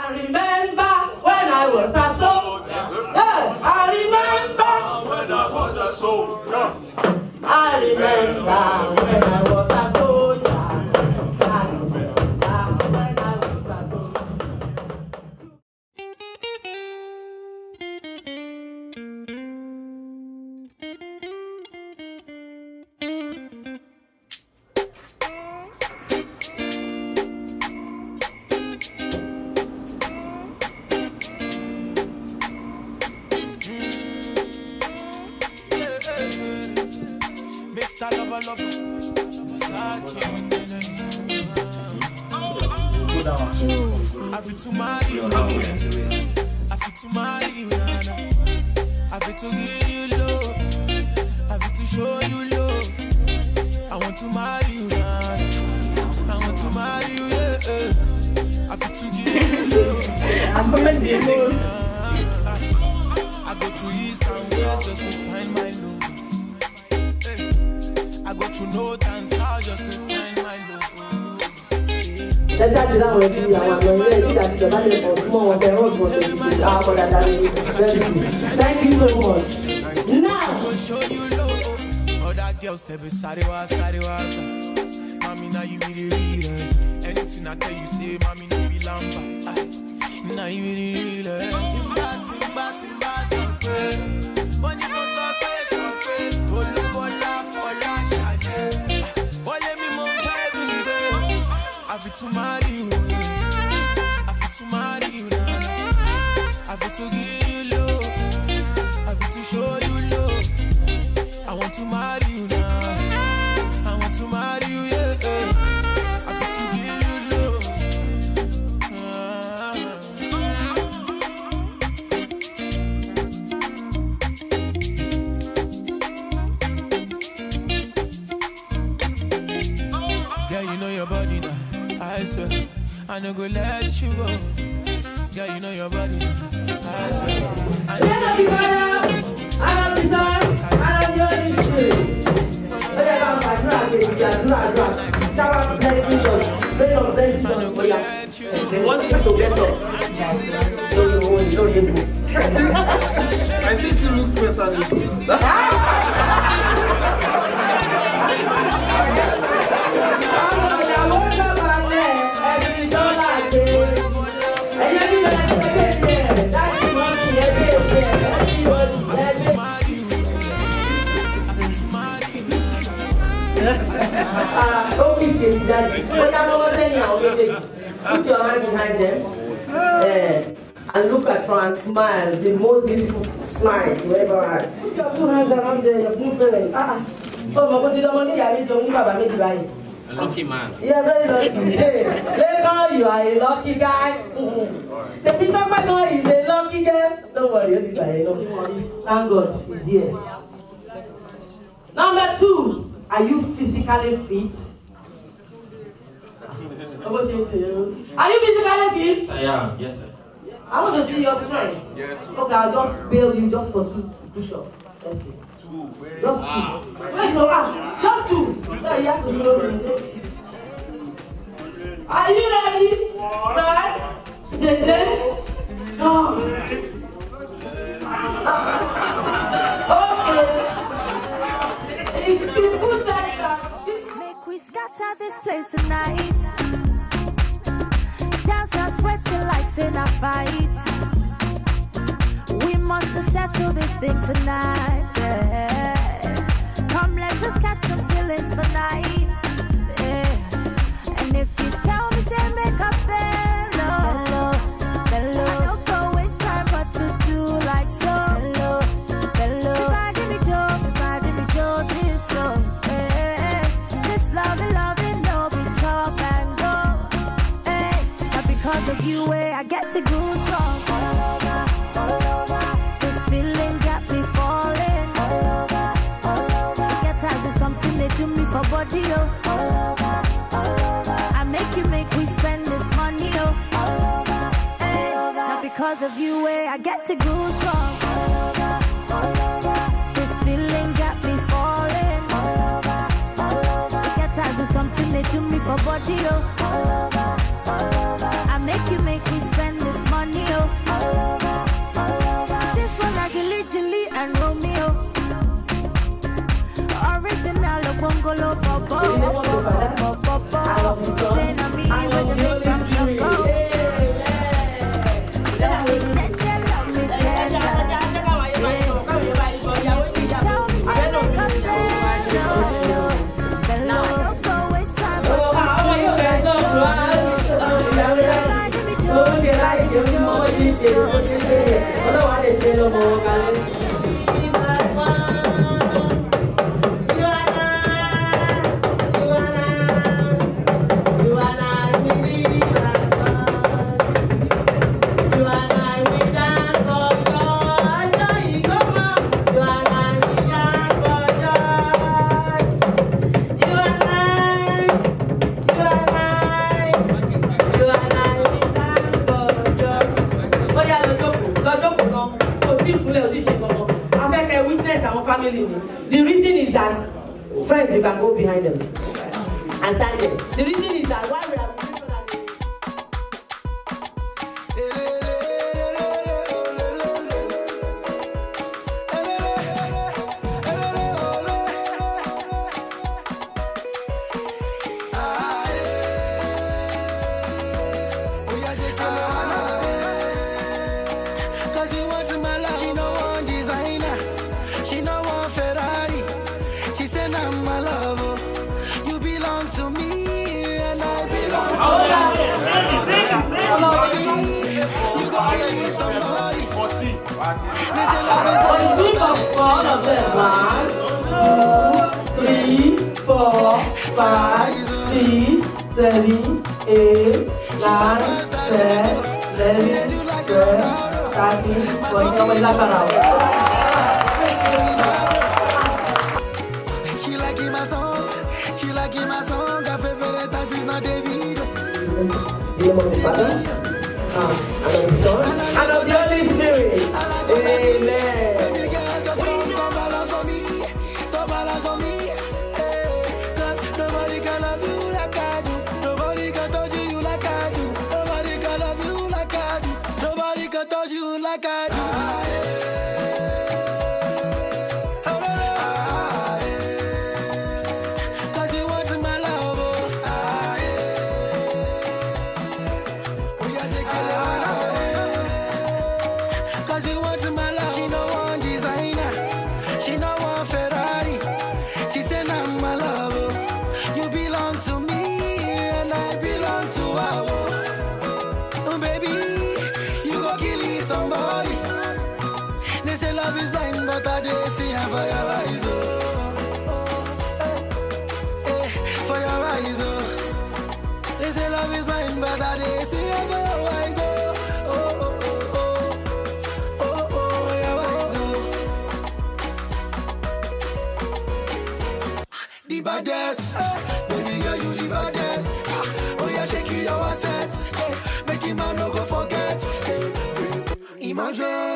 I remember when I was a soldier. I remember when I was a soldier. I remember when I was a soldier. I remember when I was a soldier. Mr. Lover, lover. I feel to marry you. I feel to marry you. I feel to give you love. I feel to show you love. I want to marry you. I want to marry you. I feel to give you love. I go to east and west just to find my love. I go to north and south just to find my love. Thank you so much. Now, show you love. Other girls tell me sorry. Mommy, now you be the realest. Anything I tell you, say, mommy, no be lamba. Now you be the realest. Timba, so good. When you go so good. Tolu bola for la shade. Ole mi mo vibe. I feel to marry you. I feel to marry you. I feel to give you love. I feel to show you love. I want to marry you now. I want to marry you, yeah. I feel to give you love. Girl, you know your body now. I swear, I no go let you go. Girl, you know your body now. I swear, I no go let you go. I love the time. I love your history. They want you to get up. I think you look better than this. Put your hand behind them and look at front and smile, the most beautiful smile you ever had. Put your 2 hands around there, your blue parents. A lucky man. Yeah, very lucky. Later, you are a lucky guy. The Peter Pan is a lucky guy. Don't worry, you are a lucky one. Thank God he's here. Number 2, are you physically fit? Are you physically fit? I am, yes sir. I want to see your strength. Yes. Okay, I'll just bail you just for 2 push-ups. Let's see. 2. Just 2. Wait, so just 2. No, you have to do it. Are you ready? Right? No. Okay. If you put that down. Make we scatter this place tonight. Dance and sweat till lights in a fight. We must settle this thing tonight. Yeah. Come, let's just catch some feelings for night. Yeah. And if you tell me, say make up bello. I don't go waste time, but to do like so. Everybody me Joe, this love. Yeah. This love, no be chop and go. Hey. But because of you, I get to go strong. All over. This feeling got me falling. All over. Get tired of something they do me for body, oh. All over. I make we spend this money, oh. Hey. Now because of you, I get to go strong. All over. This feeling got me falling. All over. Get tired of something they do me for body, oh. All over. I make we spend this The reason is that, friends, you can go behind them and stand there. The reason is that why we are all of them. 1, 2, 3, 4, 5, 6, 7, 8, 9, 10, 11, 12, 13, 14. She liking my song. She liking my song. Her favorite artist is not David. The name of the Father, and of the Son, and of the Holy Spirit. Amen. The baddest, baby girl, you the baddest. Oh yeah, shake your assets, make him man no go forget. Imagine.